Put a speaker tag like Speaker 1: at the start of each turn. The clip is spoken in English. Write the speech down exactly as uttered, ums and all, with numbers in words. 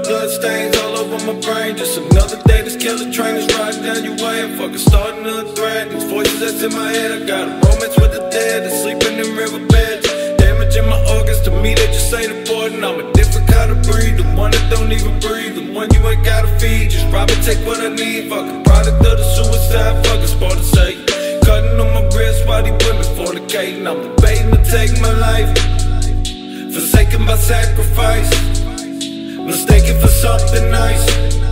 Speaker 1: blood stains all over my brain. Just another day this killer train is riding down your way. I'm fucking starting to threat. These voices that's in my head, I got a romance with the dead that's sleeping in riverbeds. Damaging my organs, to me they just ain't important. I'm a different kind of breed, the one that don't even breathe, the one you ain't gotta feed. Just rob and take what I need. Fucking product of the suicide, fucking sport to say. Cutting on my wrist while these women fornicating. I'm debating to take my life, forsaken by sacrifice, mistaken for something nice.